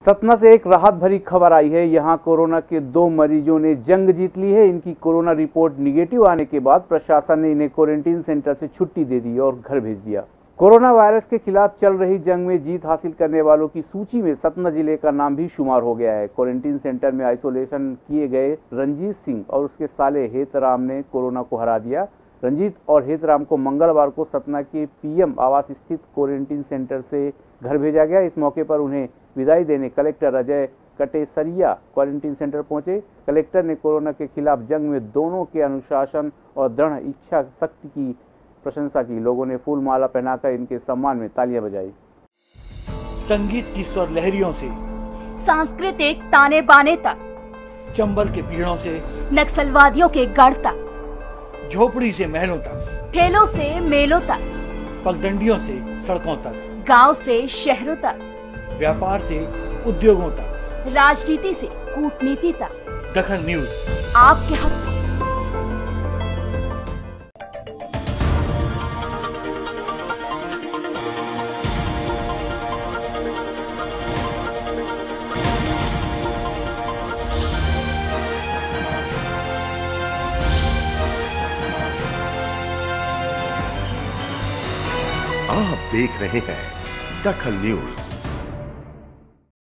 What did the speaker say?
सतना से एक राहत भरी खबर आई है। यहां कोरोना के 2 मरीजों ने जंग जीत ली है। इनकी कोरोना रिपोर्ट निगेटिव आने के बाद प्रशासन ने इन्हें क्वारंटीन सेंटर से छुट्टी दे दी और घर भेज दिया। कोरोना वायरस के खिलाफ चल रही जंग में जीत हासिल करने वालों की सूची में सतना जिले का नाम भी शुमार हो गया है। क्वारंटीन सेंटर में आइसोलेशन किए गए रंजीत सिंह और उसके साले हेतराम ने कोरोना को हरा दिया। रंजीत और हेतराम को मंगलवार को सतना के पीएम आवास स्थित क्वारंटीन सेंटर से घर भेजा गया। इस मौके पर उन्हें विदाई देने collector Ajay Katesariya quarantine centre पहुंचे। कलेक्टर ने कोरोना के खिलाफ जंग में दोनों के अनुशासन और दृढ़ इच्छा शक्ति की प्रशंसा की। लोगों ने फूल माला पहनाकर इनके सम्मान में तालियां बजाई। संगीत की स्वर लहरियों से सांस्कृतिक ताने बाने तक, चंबल के पीड़ों से नक्सलवादियों के गढ़ तक, झोपड़ी से महलों तक, ठेलों से मेलों तक, पगडंडियों से सड़कों तक, गांव से शहरों तक, व्यापार से उद्योगों तक, राजनीति से कूटनीति तक, दखन न्यूज आपके हक में। आप देख रहे हैं दखन न्यूज।